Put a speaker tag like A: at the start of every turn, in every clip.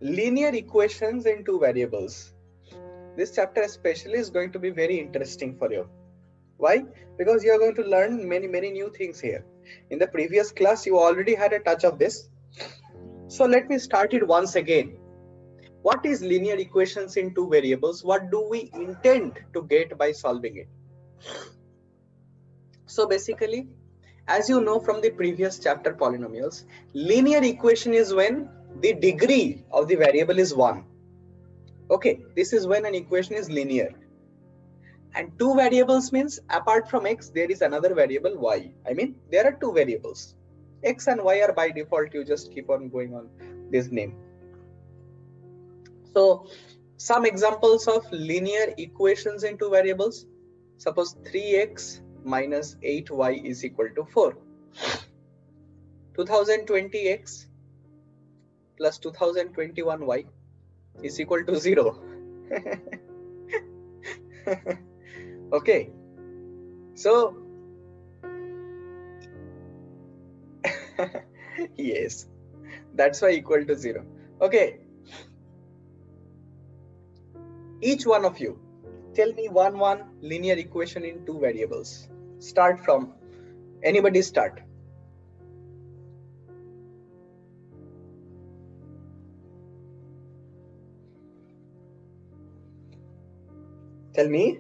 A: linear equations in two variables. This chapter especially is going to be very interesting for you. Why? Because you are going to learn many new things here. In the previous class, you already had a touch of this. So let me start it once again. What is linear equations in two variables? What do we intend to get by solving it? So basically, as you know from the previous chapter polynomials, linear equation is when the degree of the variable is 1. Okay, this is when an equation is linear. And two variables means apart from x, there is another variable y. I mean, there are two variables. X and y are by default, you just keep on going on this name. So, some examples of linear equations in two variables. Suppose 3x minus 8y is equal to 4. 2020x plus 2021y is equal to 0. Okay, so yes, that's why equal to 0. Okay, each one of you tell me one linear equation in two variables. Start from anybody. Start. Tell me.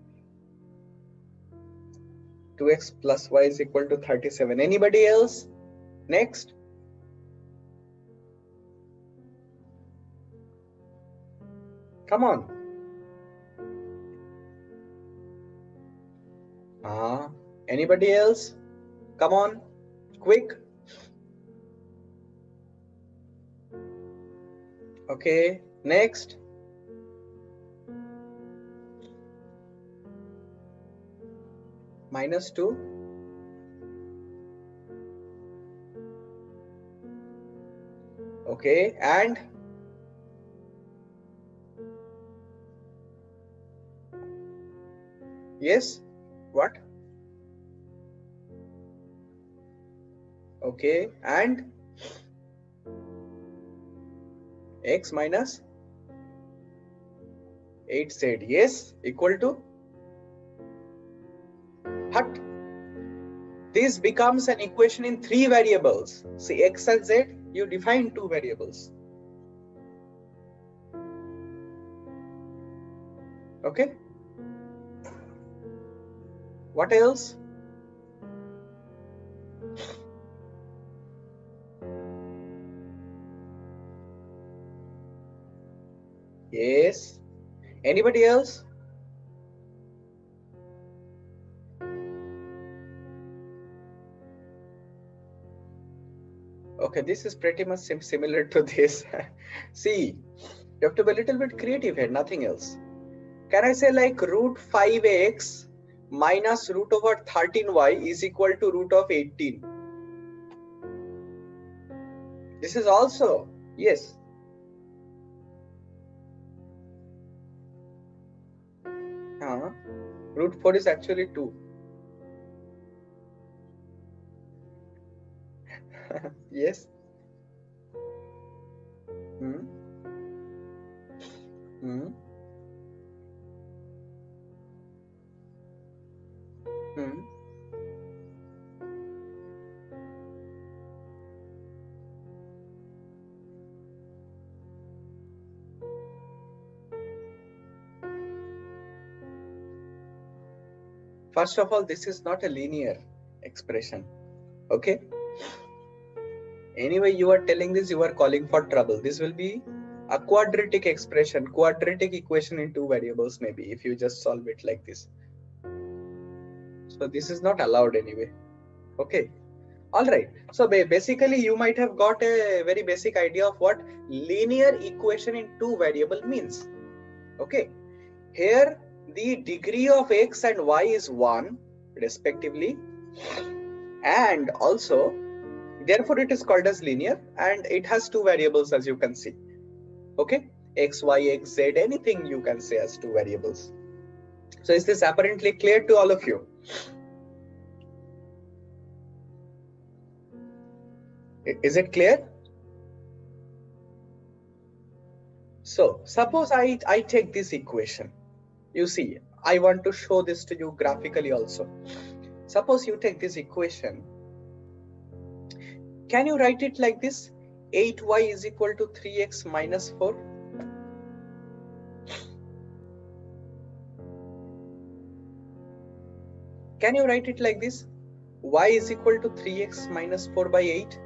A: 2x plus y is equal to 37. Anybody else? Next. Come on. Anybody else? Come on. Quick. Okay. Next. Minus 2. Okay. And yes. What? Okay. And x minus 8z. Yes. Equal to. Hut. This becomes an equation in three variables. See, x and z, you define two variables. Okay. What else? Yes. Anybody else? Okay, this is pretty much similar to this. See, you have to be a little bit creative here, nothing else. Can I say like root 5x minus root over 13y is equal to root of 18? This is also, yes. Root 4 is actually 2. Yes. First of all, this is not a linear expression. Okay. Anyway, you are telling this, you are calling for trouble. This will be a quadratic expression, quadratic equation in two variables, maybe, if you just solve it like this. So this is not allowed anyway. Okay. All right. So basically, you might have got a very basic idea of what linear equation in two variable means. Okay. Here, the degree of x and y is 1 respectively. And also, therefore, it is called as linear and it has two variables, as you can see. Okay. X, y, x, z, anything you can say as two variables. So is this apparently clear to all of you? Is it clear? So suppose I take this equation. You see, I want to show this to you graphically also. Suppose you take this equation. Can you write it like this? 8y is equal to 3x minus 4. Can you write it like this? Y is equal to 3x minus 4 by 8.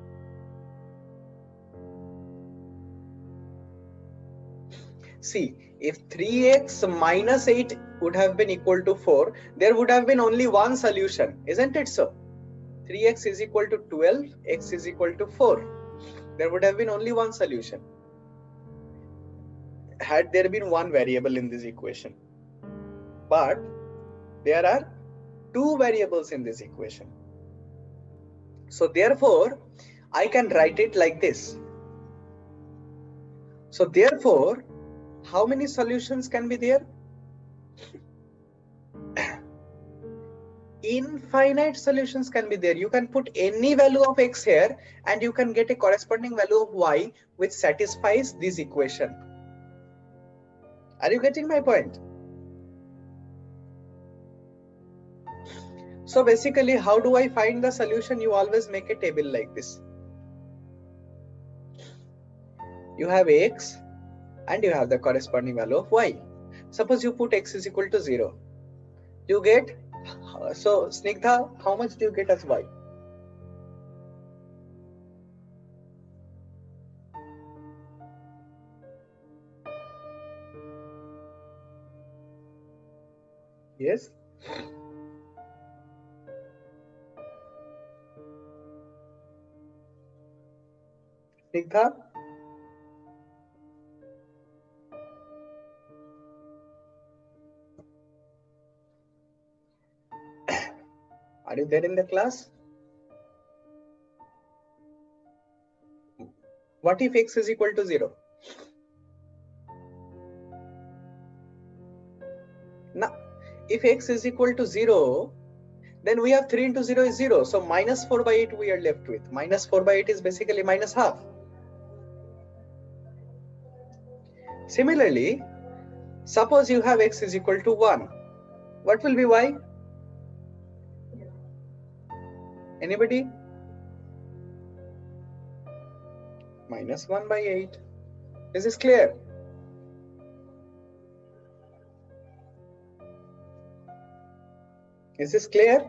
A: See, if 3x minus 8 would have been equal to 4, there would have been only one solution, isn't it so? 3x is equal to 12, x is equal to 4. There would have been only one solution had there been one variable in this equation. But there are two variables in this equation. So therefore, I can write it like this. So therefore, how many solutions can be there? Infinite solutions can be there. You can put any value of x here and you can get a corresponding value of y which satisfies this equation. Are you getting my point? So basically, how do I find the solution? You always make a table like this. You have x and you have the corresponding value of y. Suppose you put x is equal to 0. You get, so Snigdha, how much do you get as y? Yes? Snigdha? Are you there in the class? What if x is equal to 0? Now, if x is equal to 0, then we have 3 into 0 is 0. So minus 4 by 8 we are left with. Minus 4 by 8 is basically minus half. Similarly, suppose you have x is equal to 1. What will be y? Anybody? Minus 1 by 8. Is this clear? Is this clear?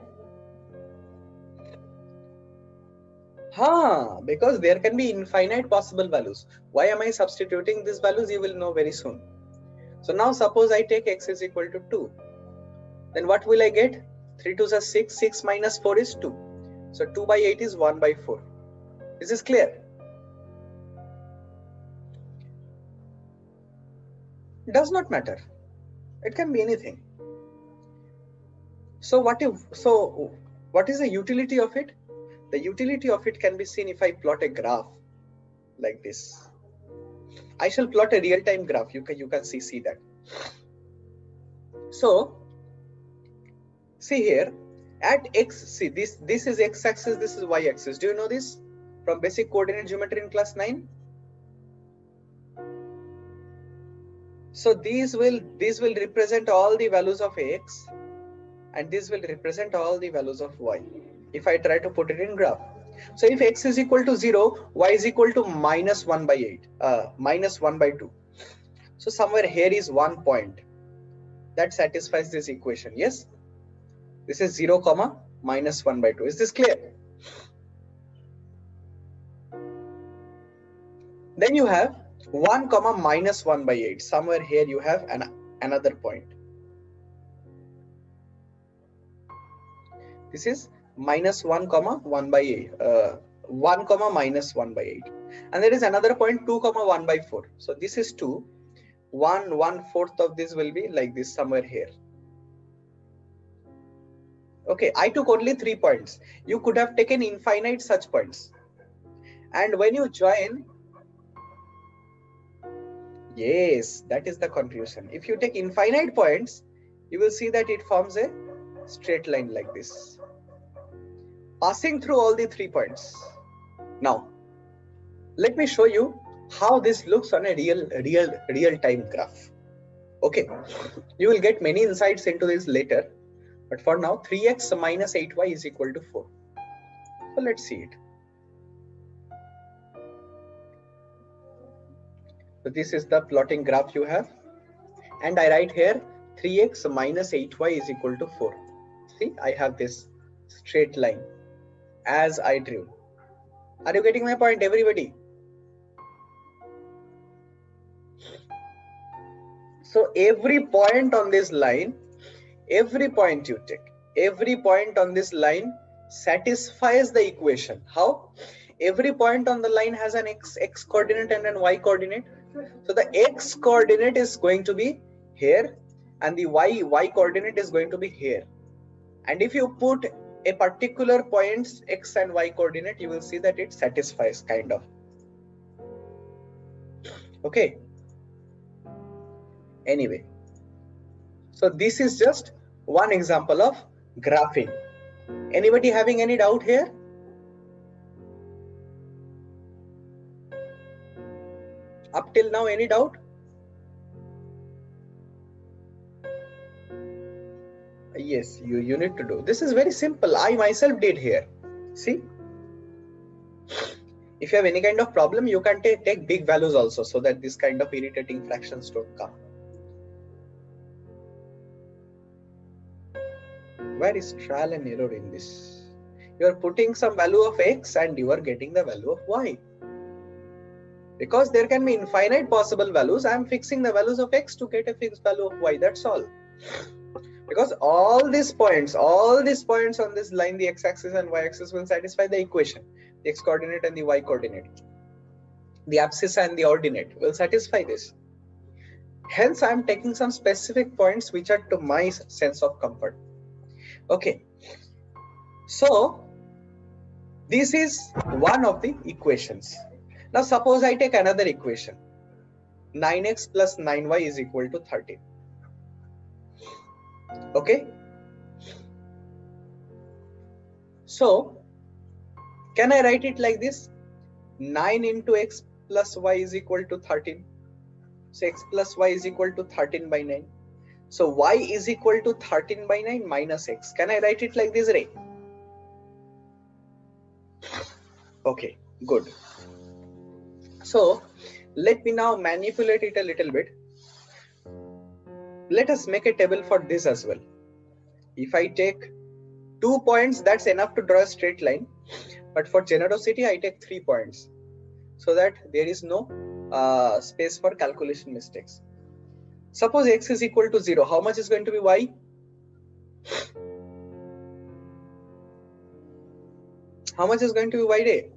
A: Because there can be infinite possible values. Why am I substituting these values? You will know very soon. So now suppose I take x is equal to 2. Then what will I get? 3 2s are 6. 6 minus 4 is 2. So 2 by 8 is 1 by 4. Is this clear? Does not matter. It can be anything. So what is the utility of it? The utility of it can be seen if I plot a graph like this. I shall plot a real-time graph. You can see that. So see here at x, see this is x-axis, this is y-axis. Do you know this from basic coordinate geometry in class 9? So these will represent all the values of x and this will represent all the values of y if I try to put it in graph. So if x is equal to 0, y is equal to minus 1 by 8, minus 1 by 2. So somewhere here is 1 point that satisfies this equation. Yes, this is 0 comma minus 1 by 2. Is this clear? Then you have 1 comma minus 1 by 8. Somewhere here you have another point. This is minus 1 comma 1 by 8. 1 comma minus 1 by 8. And there is another point 2 comma 1 by 4. So this is 2. 1/4 of this will be like this somewhere here. Okay, I took only 3 points. You could have taken infinite such points. And when you join, yes, that is the conclusion. If you take infinite points, you will see that it forms a straight line like this, passing through all the 3 points. Now, let me show you how this looks on a real time graph. Okay, you will get many insights into this later, but for now 3x minus 8y is equal to 4. So let's see it. So this is the plotting graph you have, and I write here 3x minus 8y is equal to 4. See, I have this straight line as I drew. Are you getting my point, everybody? So every point on this line, every point you take, every point on this line satisfies the equation. How? Every point on the line has an x coordinate and an y coordinate. So the x coordinate is going to be here and the y coordinate is going to be here. And if you put a particular point's x and y coordinate, you will see that it satisfies kind of. Okay. Anyway, so this is just one example of graphing. Anybody having any doubt here? Up till now, any doubt? Yes, you need to do. This is very simple. I myself did here. See? If you have any kind of problem, you can take big values also, so that this kind of irritating fractions don't come. Where is trial and error in this? You are putting some value of x and you are getting the value of y. Because there can be infinite possible values, I am fixing the values of x to get a fixed value of y. That's all. Because all these points on this line, the x-axis and y-axis will satisfy the equation. The x-coordinate and the y-coordinate. The abscissa and the ordinate will satisfy this. Hence, I am taking some specific points which are to my sense of comfort. Okay. So, this is one of the equations. Now, suppose I take another equation. 9x plus 9y is equal to 13. Okay. So, can I write it like this? 9 into x plus y is equal to 13. So, x plus y is equal to 13 by 9. So, y is equal to 13 by 9 minus x. Can I write it like this, Ray? Okay, good. So, let me now manipulate it a little bit. Let us make a table for this as well. If I take 2 points, that's enough to draw a straight line. But for generosity, I take 3 points so that there is no space for calculation mistakes. Suppose x is equal to 0. How much is going to be y? How much is going to be y day?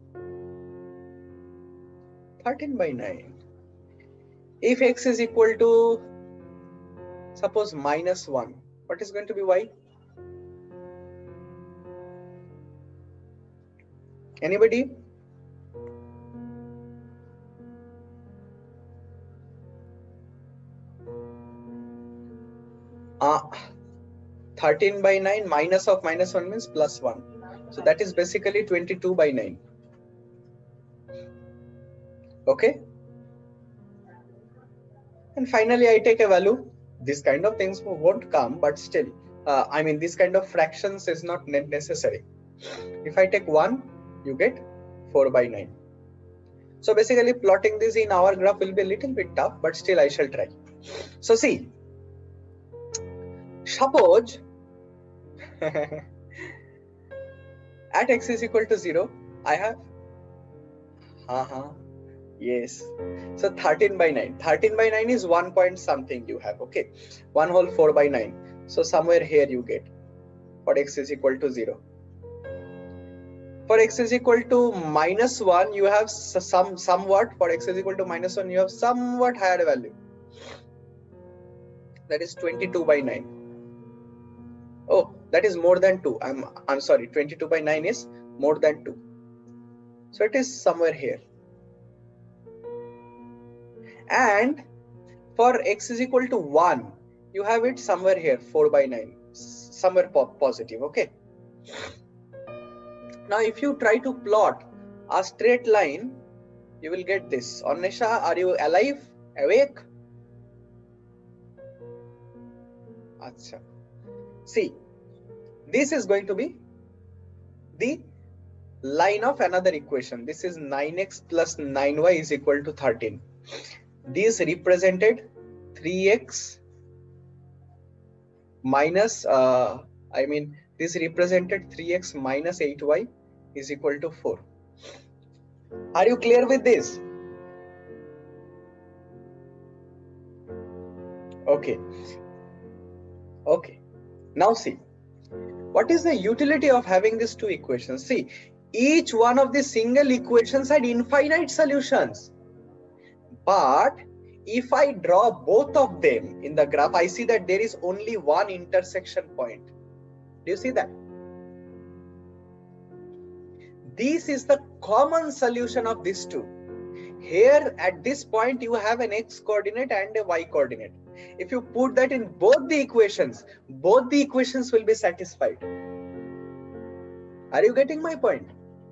A: 13 by 9. If x is equal to, suppose, minus 1, what is going to be y? Anybody? Uh, 13 by 9 minus of minus 1 means plus 1. So that is basically 22 by 9. Okay. And finally, I take a value. This kind of things won't come, but still, I mean, this kind of fractions is not necessary. If I take 1, you get 4 by 9. So basically, plotting this in our graph will be a little bit tough, but still I shall try. So see, suppose at x is equal to 0, I have, yes. So 13 by 9. 13 by 9 is 1 point something you have, okay. 1 whole 4 by 9. So somewhere here you get for x is equal to 0. For x is equal to minus 1, you have somewhat, for x is equal to minus 1, you have somewhat higher value. That is 22 by 9. Oh, that is more than 2. I'm sorry, 22 by 9 is more than 2. So it is somewhere here. And for x is equal to 1, you have it somewhere here, 4 by 9, somewhere positive, okay. Now, if you try to plot a straight line You will get this. Annesha, are you alive? Awake? Acha. See, this is going to be the line of another equation. This is 9x plus 9y is equal to 13. This represented 3x minus, this represented 3x minus 8y is equal to 4. Are you clear with this? Okay. Okay. Now see, what is the utility of having these two equations? See, each one of the single equations had infinite solutions. But if I draw both of them in the graph, I see that there is only one intersection point. Do you see that? This is the common solution of these two. Here at this point you have an x coordinate and a y coordinate. If you put that in both the equations will be satisfied. Are you getting my point?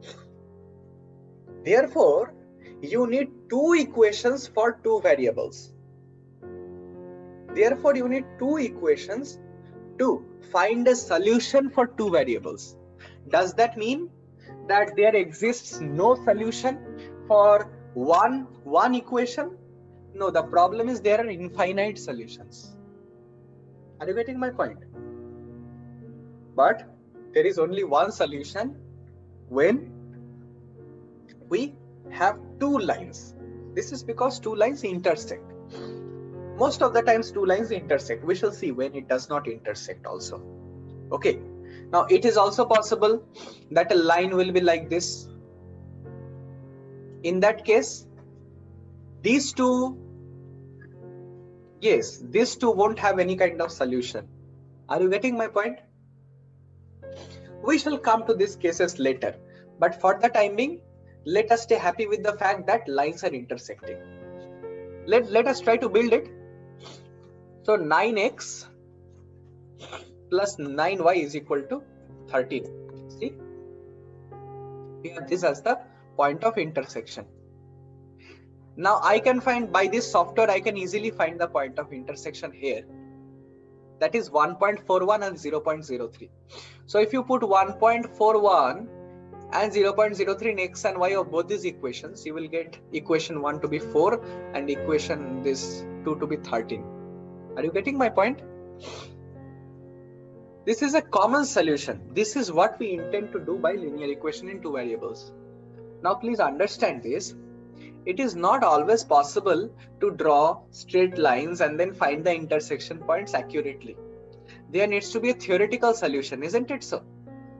A: Therefore, you need two equations for two variables. Therefore, you need two equations to find a solution for two variables. Does that mean that there exists no solution for one equation? No, the problem is there are infinite solutions. Are you getting my point? But there is only one solution when we have two lines. This is because two lines intersect. Most of the times two lines intersect. We shall see when it does not intersect also. Okay. Now it is also possible that a line will be like this. In that case, these two, yes, these two won't have any kind of solution. Are you getting my point? We shall come to these cases later. But for the time being, let us stay happy with the fact that lines are intersecting. Let us try to build it. So 9x plus 9y is equal to 13. See, we have this as the point of intersection. Now I can find, by this software I can easily find the point of intersection here. That is 1.41 and 0.03. So if you put 1.41 and 0.03 in x and y of both these equations, you will get equation 1 to be 4 and equation this 2 to be 13. Are you getting my point? This is a common solution. This is what we intend to do by linear equation in two variables. Now please understand this. It is not always possible to draw straight lines and then find the intersection points accurately. There needs to be a theoretical solution, isn't it so?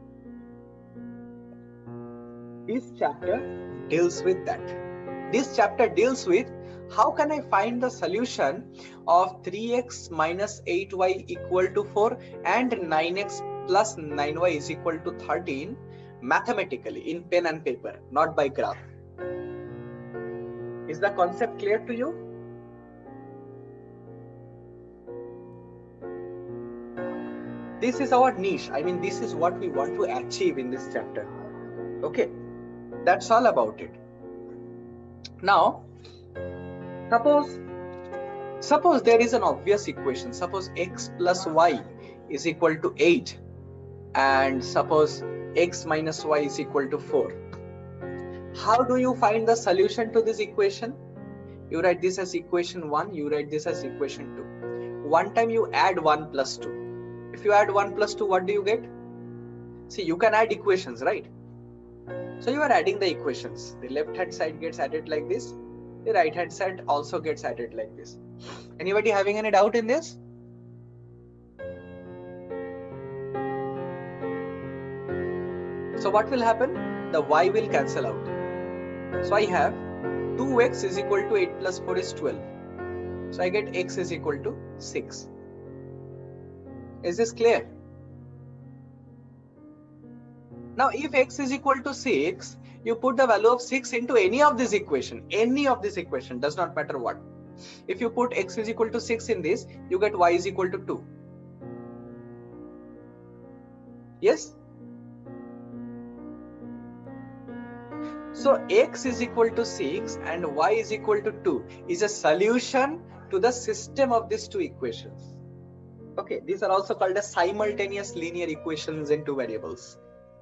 A: This chapter deals with that. This chapter deals with how can I find the solution of 3x minus 8y equal to 4 and 9x plus 9y is equal to 13 mathematically in pen and paper, not by graph. Is the concept clear to you? This is our niche. I mean, this is what we want to achieve in this chapter. Okay, that's all about it. Now, suppose there is an obvious equation. Suppose x plus y is equal to 8 and suppose x minus y is equal to 4. How do you find the solution to this equation? You write this as equation 1, you write this as equation 2. One time you add 1 plus 2. If you add 1 plus 2, what do you get? See, you can add equations, right? So you are adding the equations. The left hand side gets added like this. The right hand side also gets added like this. Anybody having any doubt in this? So what will happen? The y will cancel out. So I have 2x is equal to 8 plus 4 is 12. So I get x is equal to 6. Is this clear? Now if x is equal to 6, you put the value of 6 into any of this equation. Any of this equation, does not matter what. If you put x is equal to 6 in this, you get y is equal to 2. Yes? So x is equal to 6 and y is equal to 2 is a solution to the system of these two equations. Okay, these are also called as simultaneous linear equations in two variables,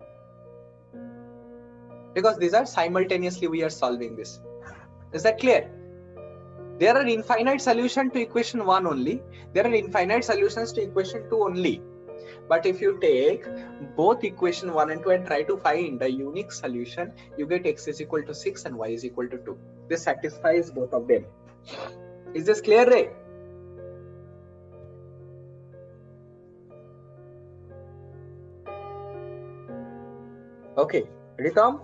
A: because these are simultaneously we are solving this. Is that clear? There are infinite solutions to equation 1 only. There are infinite solutions to equation 2 only. But if you take both equation 1 and 2 and try to find a unique solution, you get x is equal to 6 and y is equal to 2. This satisfies both of them. Is this clear, Ray? Okay, ready, Tom?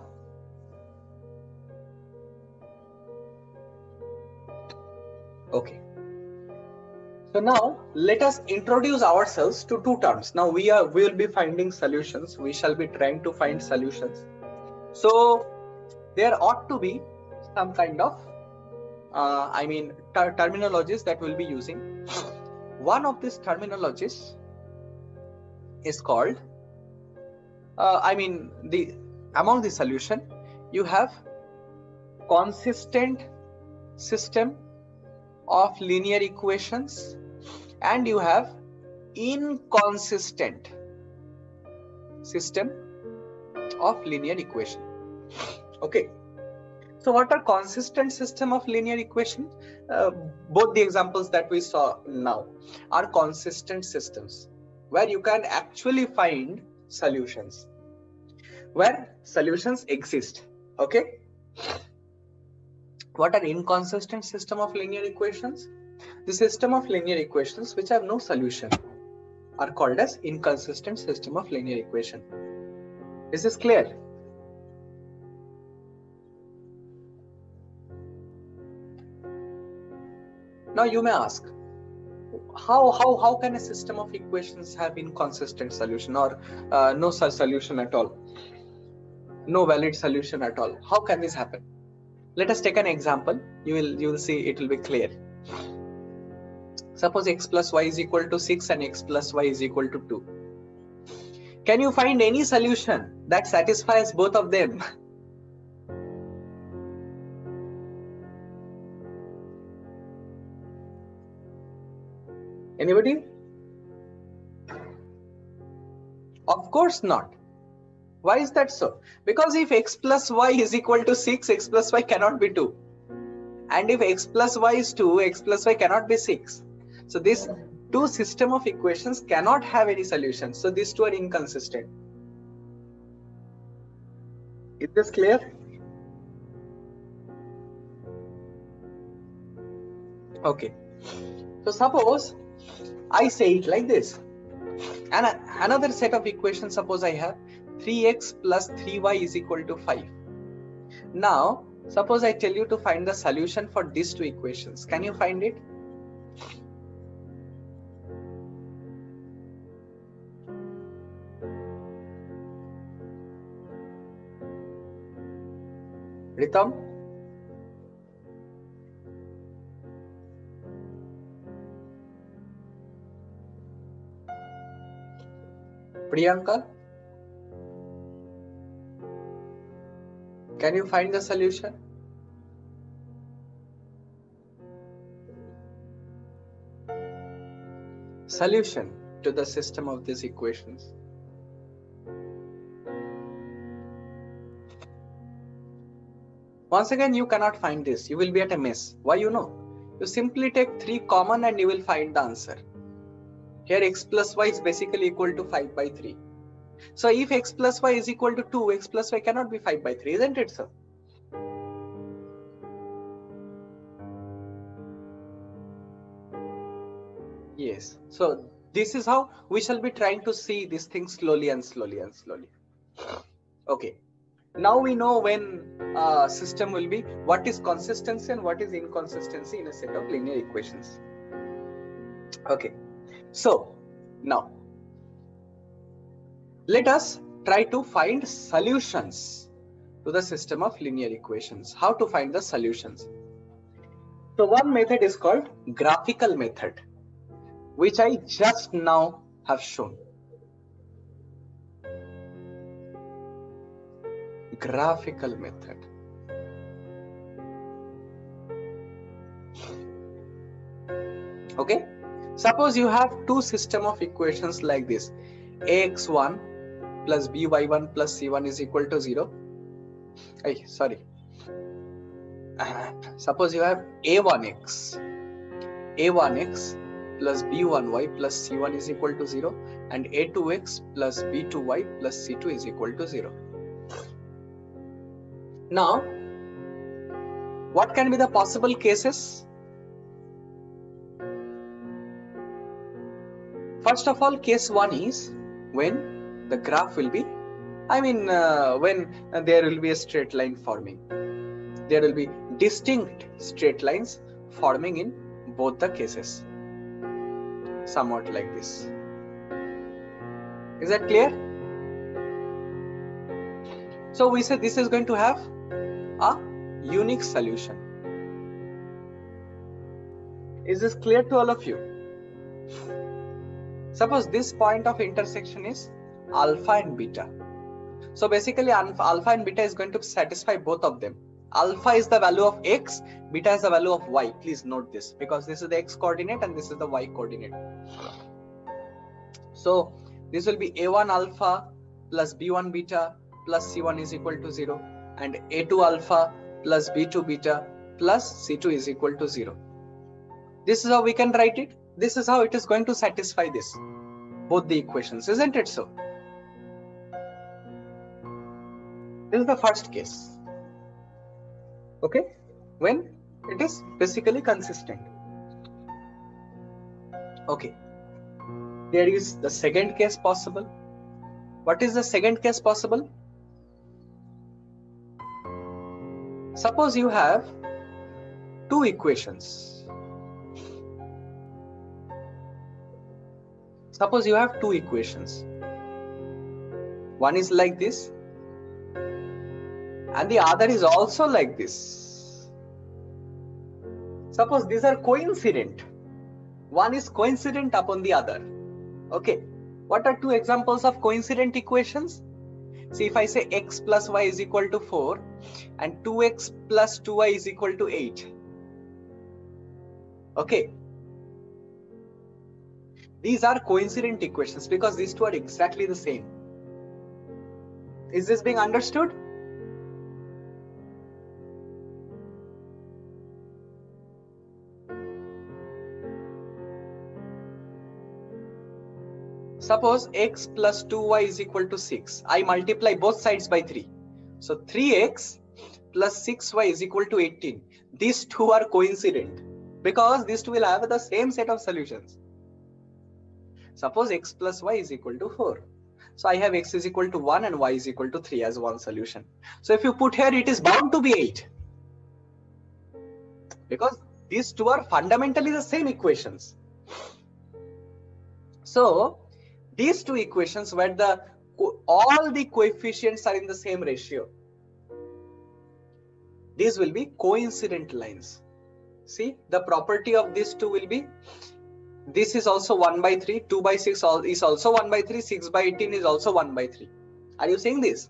A: Okay. So now let us introduce ourselves to two terms. Now we will be finding solutions. We shall be trying to find solutions. So there ought to be some kind of terminologies that we'll be using. One of these terminologies is called among the solution you have consistent system of linear equations and you have inconsistent system of linear equation. Okay, so what are consistent system of linear equation? Both the examples that we saw now are consistent systems where you can actually find solutions, where solutions exist. Okay, what are inconsistent system of linear equations? The system of linear equations which have no solution are called as inconsistent system of linear equation. Is this clear? Now you may ask, how can a system of equations have inconsistent solution or no such solution at all, no valid solution at all? How can this happen? Let us take an example. You will see it will be clear. Suppose x plus y is equal to 6 and x plus y is equal to 2. Can you find any solution that satisfies both of them? Anybody? Of course not. Why is that so? Because if x plus y is equal to 6, x plus y cannot be 2. And if x plus y is 2, x plus y cannot be 6. So this two system of equations cannot have any solution. So these two are inconsistent. Is this clear? Okay. So suppose I say it like this. And another set of equations, suppose I have 3x plus 3y is equal to 5. Now, suppose I tell you to find the solution for these two equations. Can you find it? Ritam? Priyanka? Can you find the solution? Solution to the system of these equations. Once again, you cannot find this. You will be at a mess. Why? You know? You simply take 3 common and you will find the answer. Here x plus y is basically equal to 5 by 3. So if x plus y is equal to 2, x plus y cannot be 5 by 3, isn't it, sir? Yes. So this is how we shall be trying to see these things slowly and slowly and slowly. Okay. Now we know when system will be, what is consistency and what is inconsistency in a set of linear equations. Okay. So now let us try to find solutions to the system of linear equations. How to find the solutions? So one method is called graphical method, which I just now have shown. Graphical method. Okay, suppose you have two system of equations like this: ax1 plus by1 plus c1 is equal to 0. Suppose you have a1x plus b1y plus c1 is equal to 0, and a2x plus b2y plus c2 is equal to 0. Now, what can be the possible cases? First of all, case 1 is when the graph will be, when there will be a straight line forming. There will be distinct straight lines forming in both the cases. Somewhat like this. Is that clear? So we say this is going to have a unique solution. Is this clear to all of you? Suppose this point of intersection is alpha and beta. So basically alpha and beta is going to satisfy both of them. Alpha is the value of x, beta is the value of y. Please note this, because this is the x coordinate and this is the y coordinate. So this will be a1 alpha plus b1 beta plus c1 is equal to 0, and a2 alpha plus b2 beta plus c2 is equal to 0. This is how we can write it. This is how it is going to satisfy this, both the equations, isn't it so? This is the first case. Okay, when it is basically consistent. Okay, there is the second case possible. What is the second case possible? Suppose you have two equations. Suppose you have two equations. One is like this, and the other is also like this. Suppose these are coincident. One is coincident upon the other. Okay, what are two examples of coincident equations? See, if I say x plus y is equal to 4 and 2x plus 2y is equal to 8. Okay, these are coincident equations because these two are exactly the same. Is this being understood? Suppose x plus 2y is equal to 6. I multiply both sides by 3. So 3x plus 6y is equal to 18. These two are coincident because these two will have the same set of solutions. Suppose x plus y is equal to 4. So I have x is equal to 1 and y is equal to 3 as one solution. So if you put here, it is bound to be 8. Because these two are fundamentally the same equations. So these two equations where all the coefficients are in the same ratio, these will be coincident lines. See, the property of these two will be, this is also 1 by 3, 2 by 6 is also 1 by 3, 6 by 18 is also 1 by 3. Are you saying this?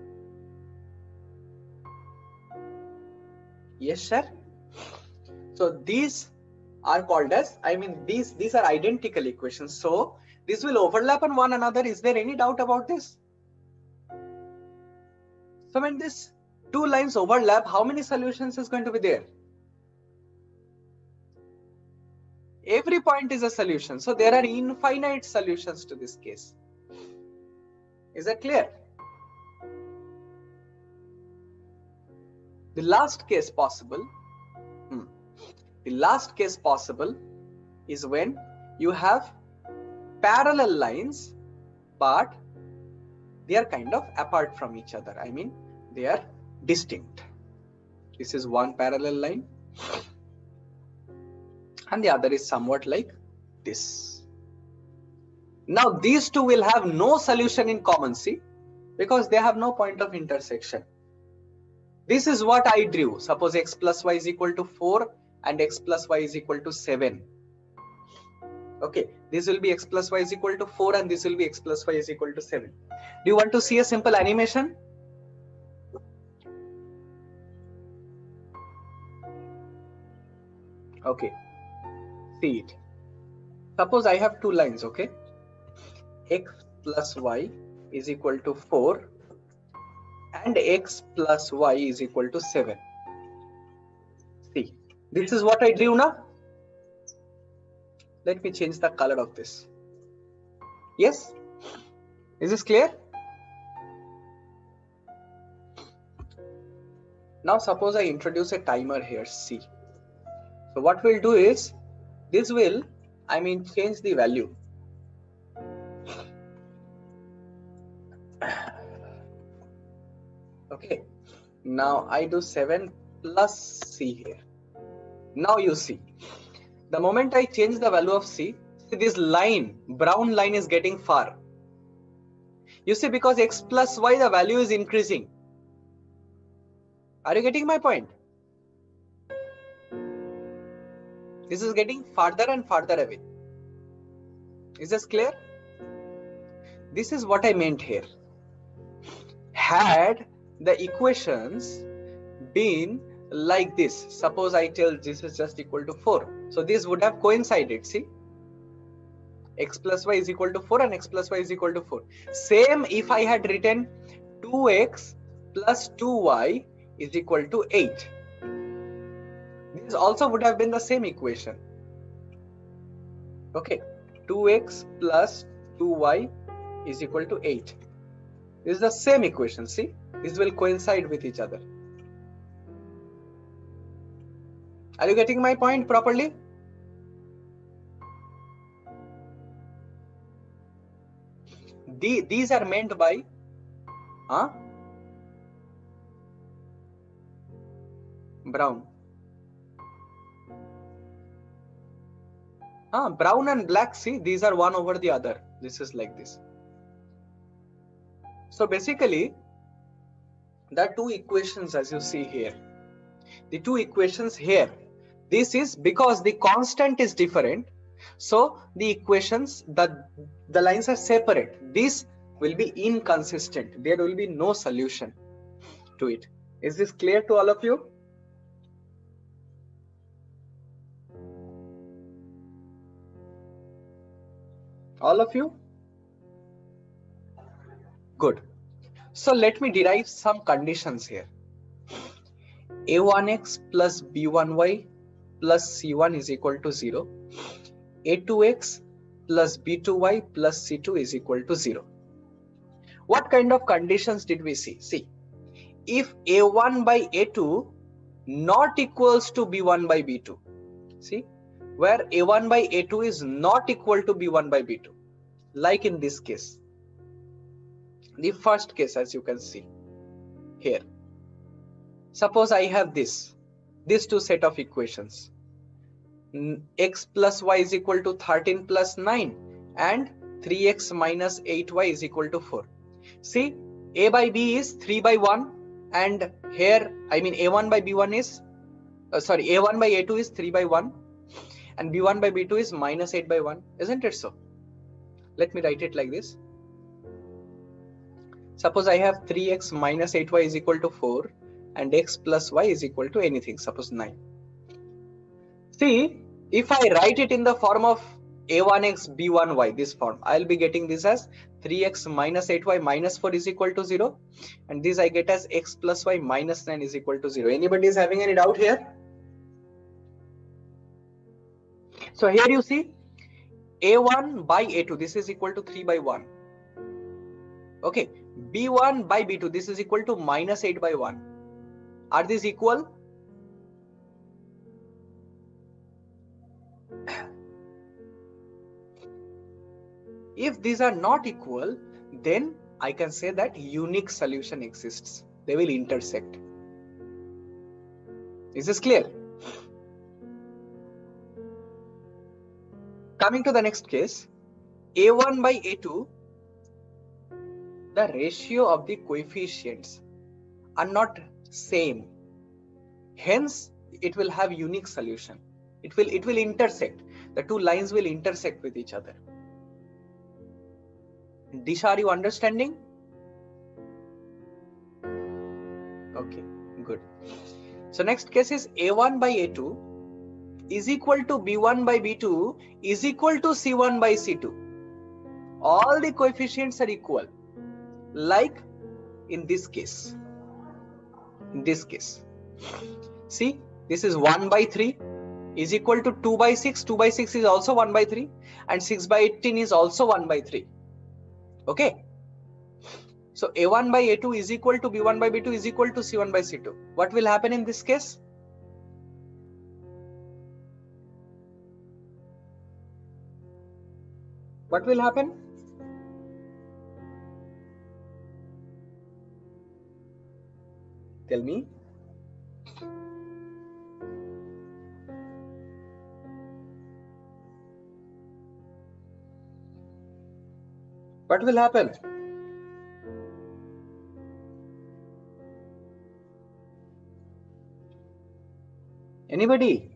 A: Yes, sir. So these are called as, these are identical equations. So this will overlap on one another. Is there any doubt about this? So when these two lines overlap, how many solutions is going to be there? Every point is a solution. So there are infinite solutions to this case. Is that clear? The last case possible, is when you have parallel lines, but they are kind of apart from each other. They are distinct. This is one parallel line and the other is somewhat like this. Now these two will have no solution in common, see, because they have no point of intersection. This is what I drew. Suppose x plus y is equal to 4 and x plus y is equal to 7. Okay, this will be x plus y is equal to 4 and this will be x plus y is equal to 7. Do you want to see a simple animation? Okay, see it. Suppose I have two lines, okay? X plus y is equal to 4 and x plus y is equal to 7. See, this is what I drew now. Let me change the color of this. Yes? Is this clear? Now suppose I introduce a timer here, C. So what we'll do is, this will, change the value. Okay, now I do 7 plus C here. Now you see, the moment I change the value of C, see this line, brown line is getting far. You see, because x plus y, the value is increasing. Are you getting my point? This is getting farther and farther away. Is this clear? This is what I meant here. Had the equations been like this, suppose I tell this is just equal to 4. So this would have coincided, see? X plus y is equal to 4 and x plus y is equal to 4. Same if I had written 2x plus 2y is equal to 8. This also would have been the same equation. Okay, 2x plus 2y is equal to 8. This is the same equation, see? This will coincide with each other. Are you getting my point properly? These are meant by brown. Brown and black, see, these are one over the other. This is like this. So basically, the two equations as you see here, the two equations here, this is because the constant is different. So the equations, the lines are separate. This will be inconsistent. There will be no solution to it. Is this clear to all of you? All of you? Good. So let me derive some conditions here. A1x plus B1y plus C1 is equal to 0. A2x plus B2y plus C2 is equal to 0. What kind of conditions did we see? See, if A1 by A2 not equals to B1 by B2, see, where A1 by A2 is not equal to B1 by B2, like in this case, the first case as you can see here. Suppose I have these two set of equations. X plus y is equal to 13 plus 9 and 3x minus 8y is equal to 4. See, a by b is 3 by 1 and here a1 by b1 is a1 by a2 is 3 by 1 and b1 by b2 is minus 8 by 1, isn't it so? Let me write it like this. Suppose I have 3x minus 8y is equal to 4 and x plus y is equal to anything, suppose 9. See, if I write it in the form of a1x b1y, this form, I'll be getting this as 3x minus 8y minus 4 is equal to 0 and this I get as x plus y minus 9 is equal to 0. Anybody is having any doubt here? So here you see a1 by a2, this is equal to 3 by 1. Okay, b1 by b2, this is equal to minus 8 by 1. Are these equal? If these are not equal, then I can say that unique solution exists. They will intersect. Is this clear? Coming to the next case, a1 by a2, the ratio of the coefficients are not same. Hence, it will have unique solution. It will intersect. The two lines will intersect with each other. Disha, are you understanding? Okay, good. So next case is a1 by a2 is equal to B1 by B2 is equal to C1 by C2. All the coefficients are equal. Like in this case. In this case. See, this is 1 by 3 is equal to 2 by 6. 2 by 6 is also 1 by 3. And 6 by 18 is also 1 by 3. Okay. So A1 by A2 is equal to B1 by B2 is equal to C1 by C2. What will happen in this case? What will happen? Tell me. What will happen? Anybody?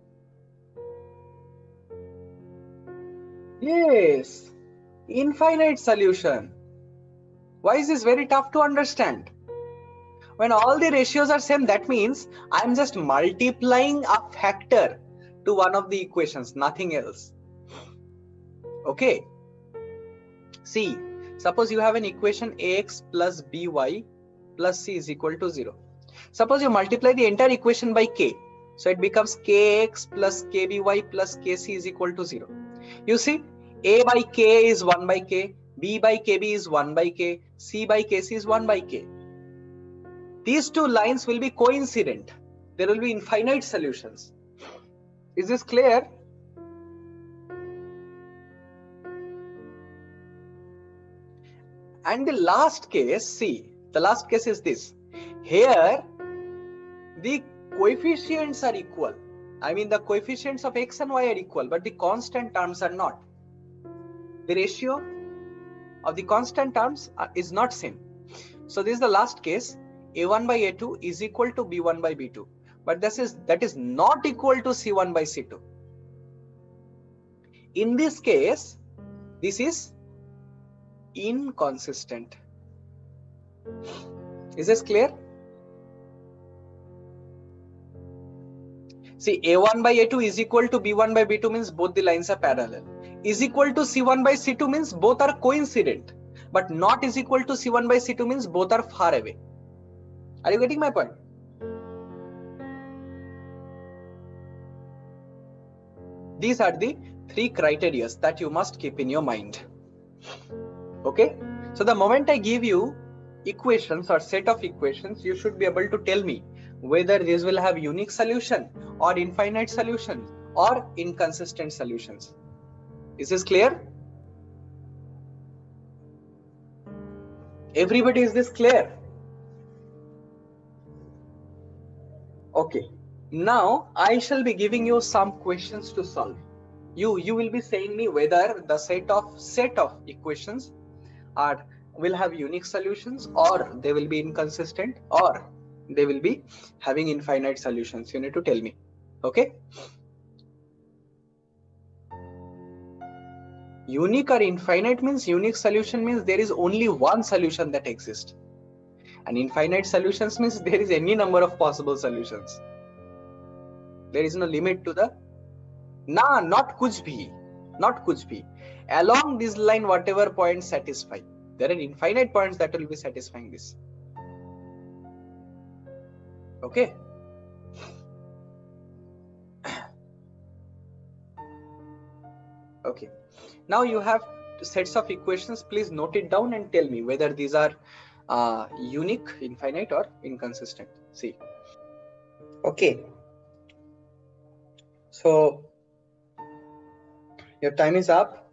A: Yes, infinite solution. Why is this very tough to understand? When all the ratios are same, that means I'm just multiplying a factor to one of the equations, nothing else. Okay. See, suppose you have an equation ax plus by plus c is equal to 0. Suppose you multiply the entire equation by k. So it becomes kx plus kby plus kc is equal to 0. You see, a by k is 1 by k, b by kb is 1 by k, c by kc is 1 by k. These two lines will be coincident. There will be infinite solutions. Is this clear? And the last case, see, the last case is this. Here, the coefficients are equal. I mean, the coefficients of x and y are equal, but the constant terms are not. The ratio of the constant terms is not same. So this is the last case. A1 by A2 is equal to B1 by B2. But that is not equal to C1 by C2. In this case, this is inconsistent. Is this clear? See, A1 by A2 is equal to B1 by B2 means both the lines are parallel. Is equal to C1 by C2 means both are coincident. But not is equal to C1 by C2 means both are far away. Are you getting my point? These are the three criteria that you must keep in your mind. Okay? So the moment I give you equations or set of equations, you should be able to tell me whether these will have unique solution or infinite solutions or inconsistent solutions. Is this clear? Everybody, is this clear? Okay. Now I shall be giving you some questions to solve. You will be saying me whether the set of equations will have unique solutions or they will be inconsistent or they will be having infinite solutions. You need to tell me. Okay. Unique or infinite means unique solution means there is only one solution that exists. And infinite solutions means there is any number of possible solutions. There is no limit to the not kuch bhi. Not kuch bhi. Along this line, whatever points satisfy. There are infinite points that will be satisfying this. Okay. Okay. Now you have sets of equations. Please note it down and tell me whether these are unique, infinite or inconsistent. See. Okay. So your time is up.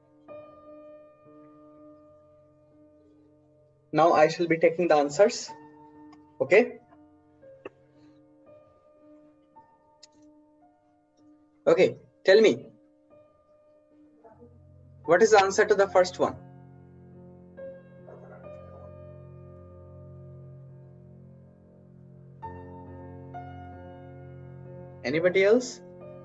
A: Now I shall be taking the answers. Okay. Okay. Tell me. What is the answer to the first one? Anybody else?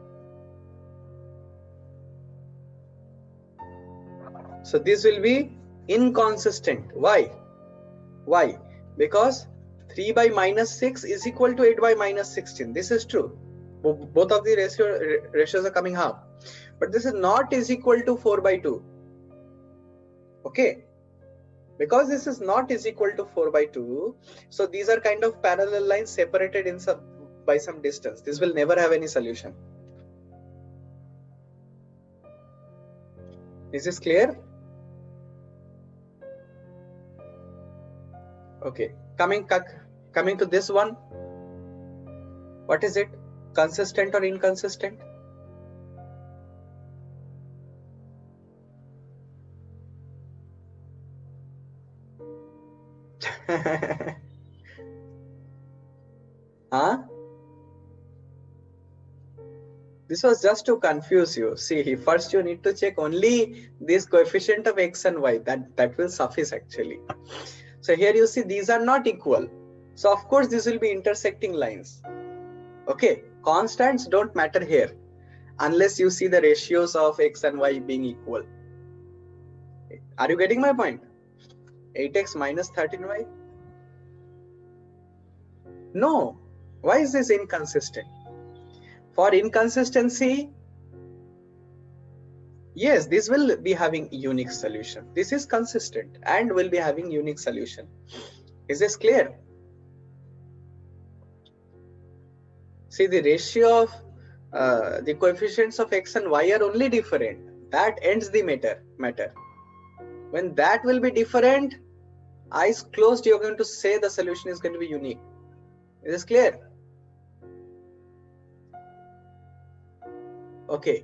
A: So this will be inconsistent. Why? Why? Because 3 by minus 6 is equal to 8 by minus 16. This is true. Both of the ratios are coming half, but this is not is equal to 4/2. Okay, because this is not is equal to 4/2, so these are kind of parallel lines separated in by some distance. This will never have any solution. Is this clear? Okay, coming to this one. What is it? Consistent or inconsistent? Huh? This was just to confuse you. See, first you need to check only this coefficient of x and y. That will suffice actually. So here you see these are not equal. So of course this will be intersecting lines. Okay, constants don't matter here unless you see the ratios of x and y being equal. Are you getting my point? 8x minus 13y? No. Why is this inconsistent? For inconsistency, yes, this will be having unique solution. This is consistent and will be having unique solution. Is this clear? See, the ratio of the coefficients of x and y are only different. That ends the matter. When that will be different, eyes closed, you're going to say the solution is going to be unique. Is this clear? Okay.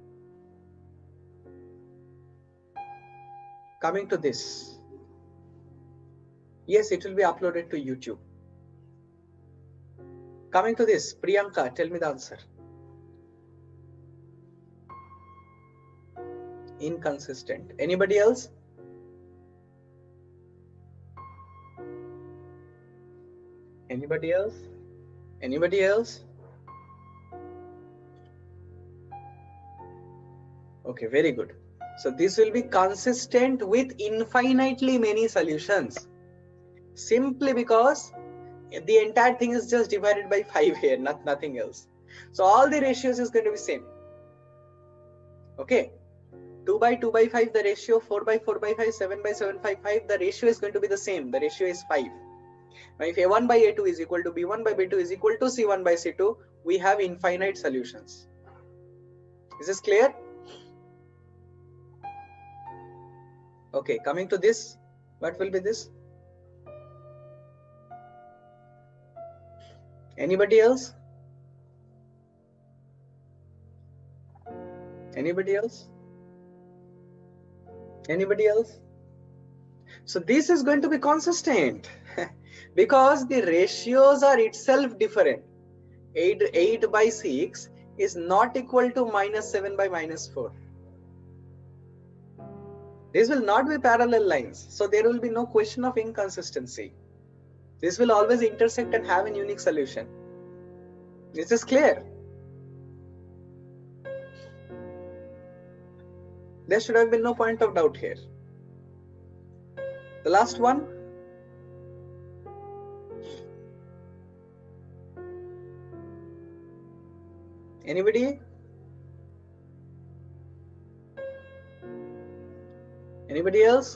A: Coming to this. Yes, it will be uploaded to YouTube. Coming to this, Priyanka, tell me the answer. Inconsistent. Anybody else? Anybody else? Anybody else? Okay, very good. So this will be consistent with infinitely many solutions. Simply because the entire thing is just divided by 5 here, nothing else. So all the ratios is going to be same. Okay. 2/2/5, the ratio, 4/4/5, 7/7/5, the ratio is going to be the same. The ratio is 5. Now if A1/A2 is equal to B1/B2 is equal to C1/C2, we have infinite solutions. Is this clear? Okay, coming to this, what will be this? Anybody else? Anybody else? Anybody else? So this is going to be consistent because the ratios are itself different. 8/6 is not equal to -7/-4. These will not be parallel lines, so there will be no question of inconsistency. This will always intersect and have a unique solution. Is this clear? There should have been no point of doubt here. The last one. Anybody? Anybody else?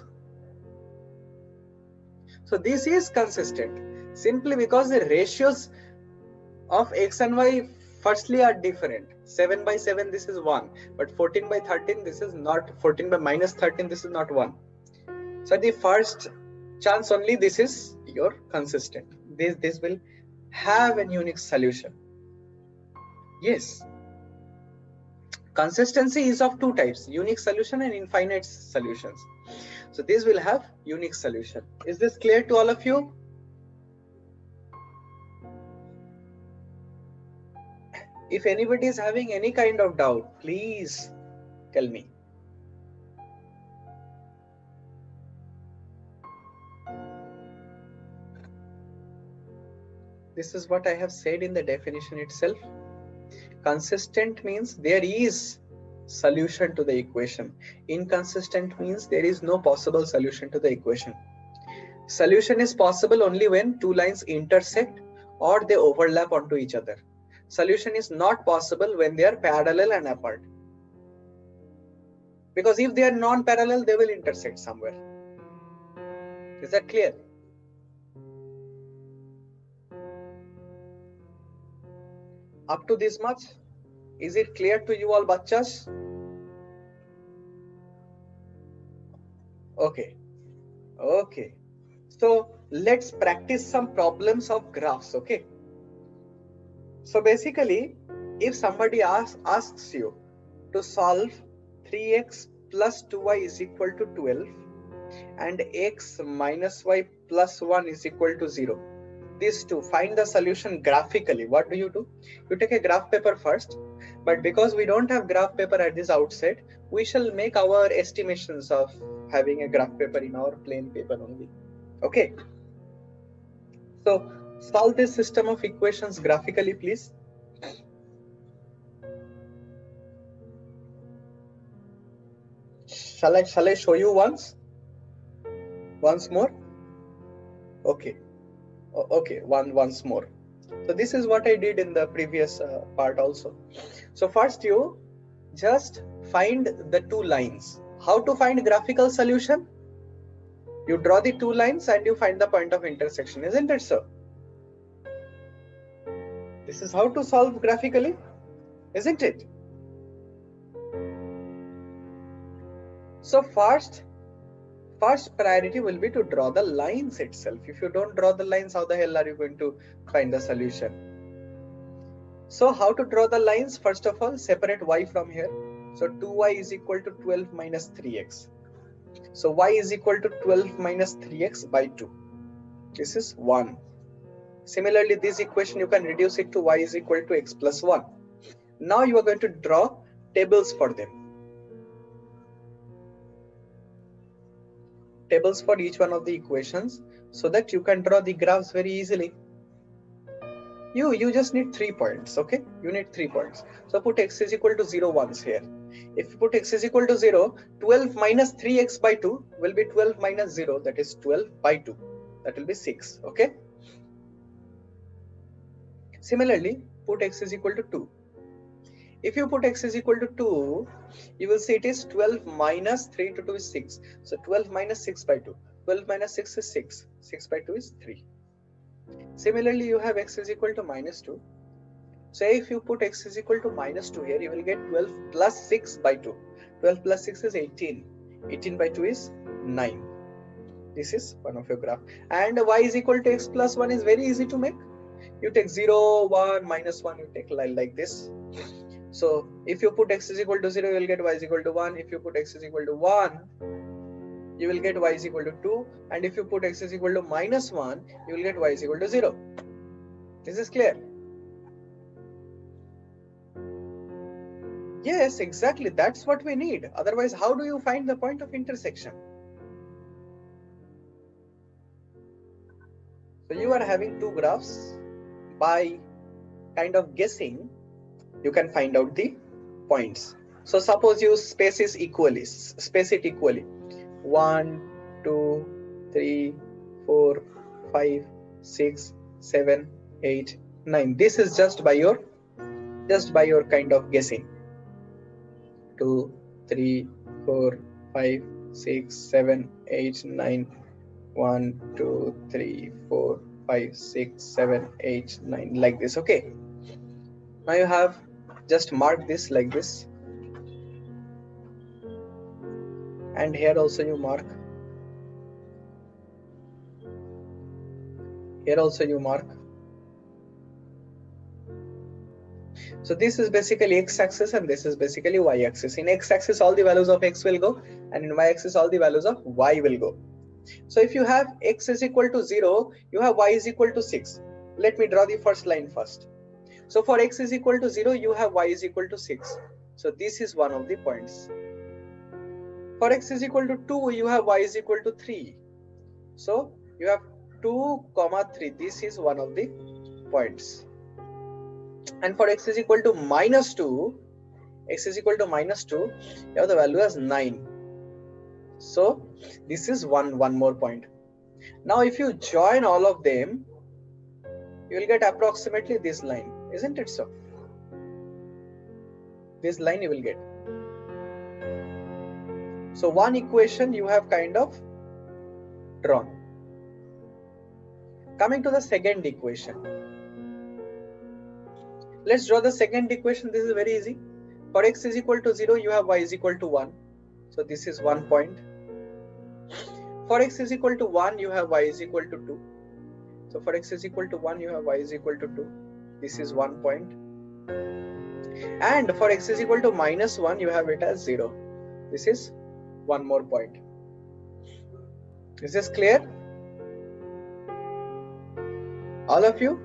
A: So this is consistent simply because the ratios of x and y firstly are different. 7/7 this is 1, but 14/13 this is not, 14/-13 this is not 1. So the first chance only this is your consistent. This will have a unique solution. Yes. Consistency is of two types, unique solution and infinite solutions. So this will have unique solution. Is this clear to all of you? If anybody is having any kind of doubt, please tell me. This is what I have said in the definition itself. Consistent means there is solution to the equation. Inconsistent means there is no possible solution to the equation. Solution is possible only when two lines intersect or they overlap onto each other. Solution is not possible when they are parallel and apart. Because if they are non-parallel, they will intersect somewhere. Is that clear? Up to this much? Is it clear to you all, bachchas? Okay. Okay. So let's practice some problems of graphs, okay? So basically, if somebody asks you to solve 3x plus 2y is equal to 12 and x minus y plus 1 is equal to 0, these two, find the solution graphically, what do? You take a graph paper first, but because we don't have graph paper at this outset, we shall make our estimations of having a graph paper in our plain paper only. Okay, so solve this system of equations graphically, please. Shall I show you once more? Okay. Okay, once more. So this is what I did in the previous part also. So first you just find the two lines. How to find graphical solution? You draw the two lines and you find the point of intersection, isn't it so? This is how to solve graphically, isn't it? So first priority will be to draw the lines itself. If you don't draw the lines, how the hell are you going to find the solution? So how to draw the lines? First of all, separate y from here. So 2y is equal to 12 minus 3x. So y is equal to 12 minus 3x by 2. This is 1. Similarly, this equation you can reduce it to y is equal to x plus 1. Now you are going to draw tables for them. Tables for each one of the equations so that you can draw the graphs very easily. You just need 3 points, okay? You need 3 points. So put x is equal to 0 once here. If you put x is equal to 0, 12 minus 3x by 2 will be 12 minus 0, that is 12 by 2. That will be 6, okay? Similarly, put x is equal to 2. If you put x is equal to 2, you will see it is 12 minus 3 to 2 is 6. So 12 minus 6 by 2. 12 minus 6 is 6. 6 by 2 is 3. Similarly, you have x is equal to minus 2. So if you put x is equal to minus 2 here, you will get 12 plus 6 by 2. 12 plus 6 is 18. 18 by 2 is 9. This is one of your graph. And y is equal to x plus 1 is very easy to make. You take 0, 1, minus 1, you take like this. So if you put x is equal to 0, you will get y is equal to 1. If you put x is equal to 1, you will get y is equal to 2. And if you put x is equal to minus 1, you will get y is equal to 0. This is clear? Yes, exactly. That's what we need. Otherwise, how do you find the point of intersection? So you are having two graphs. By kind of guessing, you can find out the points. So suppose you space it equally. 1, 2, 3, 4, 5, 6, 7, 8, 9. This is just by your kind of guessing. 2, 3, 4, 5, 6, 7, 8, 9. 1, 2, 3, 4, 5, 6, 7, 8, 9, like this. Okay. Now you have just mark this like this. And here also you mark. Here also you mark. So this is basically x-axis and this is basically y-axis. In x-axis all the values of x will go and in y-axis all the values of y will go. So if you have x is equal to 0, you have y is equal to 6. Let me draw the first line first. So for x is equal to 0, you have y is equal to 6. So this is one of the points. For x is equal to 2, you have y is equal to 3. So you have 2, 3. This is one of the points. And for x is equal to minus 2, you have the value as 9. So this is one more point. Now if you join all of them, you will get approximately this line. Isn't it so? This line you will get. So one equation you have kind of drawn. Coming to the second equation. Let's draw the second equation. This is very easy. For x is equal to 0, you have y is equal to 1. So this is 1 point. For x is equal to 1, you have y is equal to 2. So for x is equal to 1, you have y is equal to 2. This is 1 point. And for x is equal to minus 1, you have it as 0. This is 1 more point. Is this clear? All of you?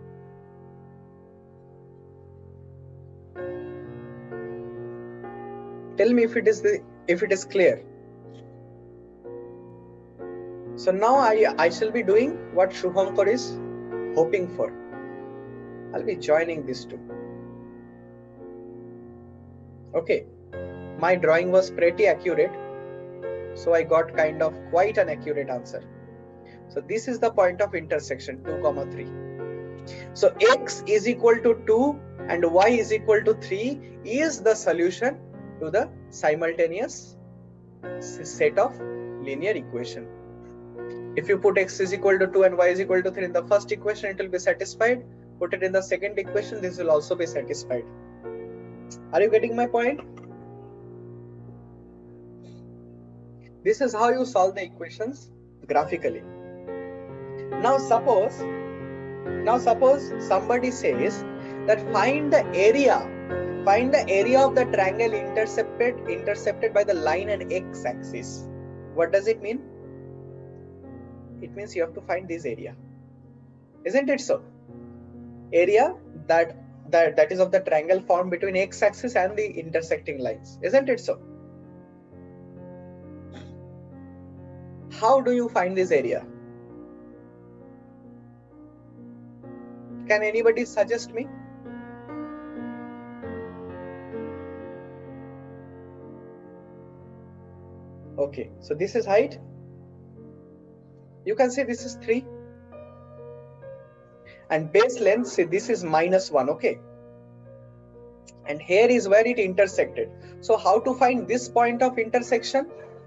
A: Tell me if it is clear. So now I shall be doing what Shubhankar is hoping for. I'll be joining this too. Okay, my drawing was pretty accurate, so I got kind of quite an accurate answer. So this is the point of intersection 2, 3. So x is equal to 2 and y is equal to 3 is the solution to the simultaneous set of linear equation. If you put x is equal to 2 and y is equal to 3 in the first equation, it will be satisfied. Put it in the second equation, this will also be satisfied. Are you getting my point? This is how you solve the equations graphically. Now suppose somebody says that find the area of the triangle intercepted by the line and x-axis. What does it mean? It means you have to find this area. Isn't it so? Area that is of the triangle formed between x-axis and the intersecting lines. Isn't it so? How do you find this area? Can anybody suggest me? Okay, so this is height. You can say this is 3. And base length, say this is -1, okay? And here is where it intersected. So how to find this point of intersection?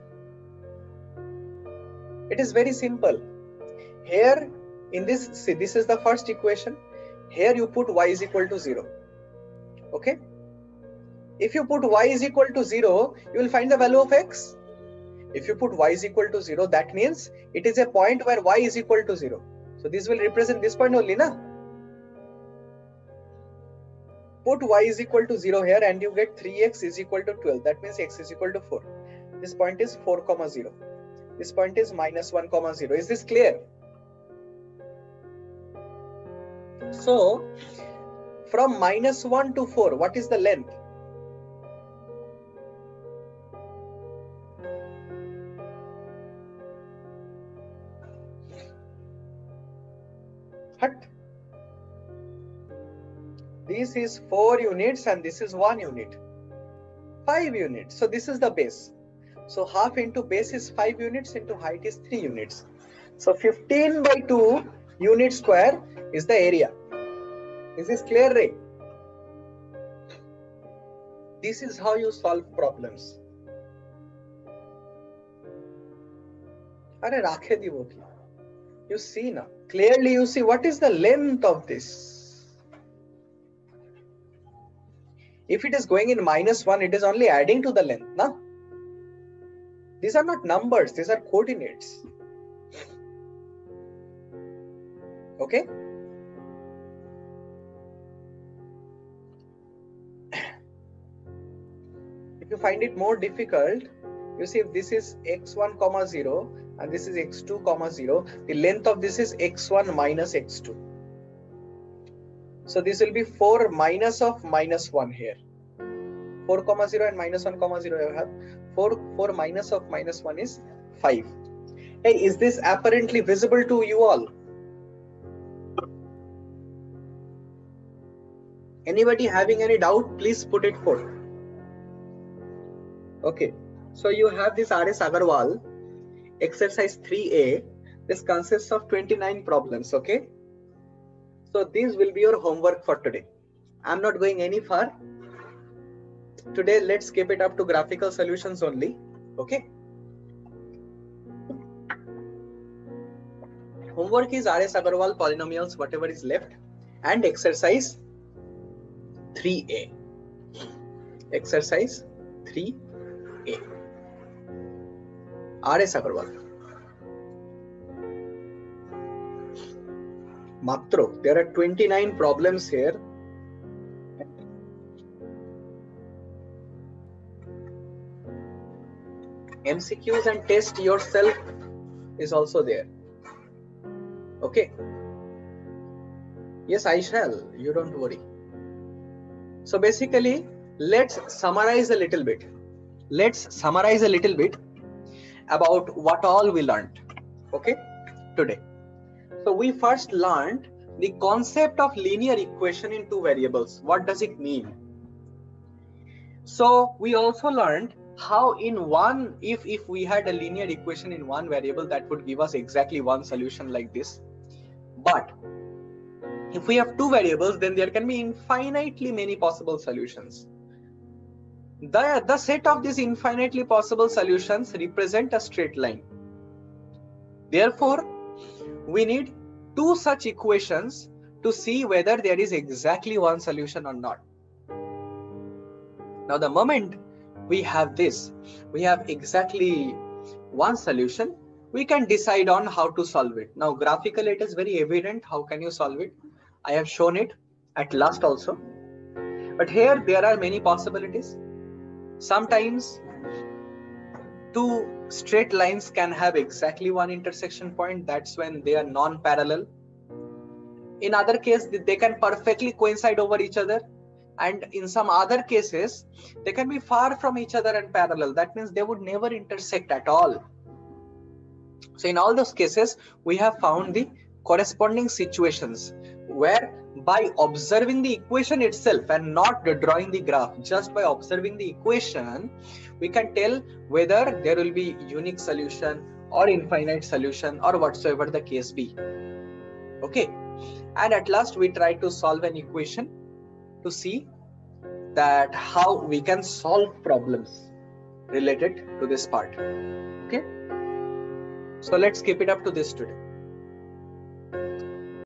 A: It is very simple. Here in this, see, this is the first equation. Here you put y is equal to 0. Okay? If you put y is equal to 0, you will find the value of x. If you put y is equal to 0, that means it is a point where y is equal to 0. So this will represent this point only, na? Put y is equal to 0 here and you get 3x is equal to 12. That means x is equal to 4. This point is 4, 0. This point is -1, 0. Is this clear? So from -1 to 4, what is the length? This is 4 units and this is 1 unit. 5 units. So this is the base. So half into base is 5 units into height is 3 units. So 15 by 2 unit square is the area. Is this clear, Ray? This is how you solve problems. You see now. Clearly you see what is the length of this. If it is going in -1, it is only adding to the length, na? These are not numbers, these are coordinates. Okay? If you find it more difficult, you see if this is x1, 0 and this is x2, 0, the length of this is x1 minus x2. So this will be 4 minus of -1 here. 4, 0 and -1, 0 you have. 4 minus of -1 is 5. Hey, is this apparently visible to you all? Anybody having any doubt, please put it forth. Okay, so you have this R.S. Agarwal, exercise 3A. This consists of 29 problems, okay? So this will be your homework for today. I'm not going any far. Today, let's keep it up to graphical solutions only. Okay. Homework is R.S. Agarwal polynomials, whatever is left, and exercise 3A. Exercise 3A. R.S. Agarwal. Matro, there are 29 problems here. MCQs and test yourself is also there. Okay. Yes, I shall. You don't worry. So basically, let's summarize a little bit. Let's summarize a little bit about what all we learned. Okay, today. So we first learned the concept of linear equation in two variables. What does it mean? So we also learned how in one, if we had a linear equation in one variable, that would give us exactly one solution like this. But if we have two variables, then there can be infinitely many possible solutions. The set of these infinitely possible solutions represent a straight line. Therefore, we need two such equations to see whether there is exactly one solution or not. Now, the moment we have this, we have exactly one solution, we can decide on how to solve it. Now, graphically, it is very evident. How can you solve it? I have shown it at last also. But here, there are many possibilities. Sometimes, two straight lines can have exactly one intersection point. That's when they are non-parallel. In other cases, they can perfectly coincide over each other. And in some other cases, they can be far from each other and parallel. That means they would never intersect at all. So in all those cases, we have found the corresponding situations where by observing the equation itself and not drawing the graph, just by observing the equation, we can tell whether there will be unique solution or infinite solution or whatsoever the case be. Okay. And at last, we try to solve an equation to see that how we can solve problems related to this part. Okay. So let's keep it up to this today.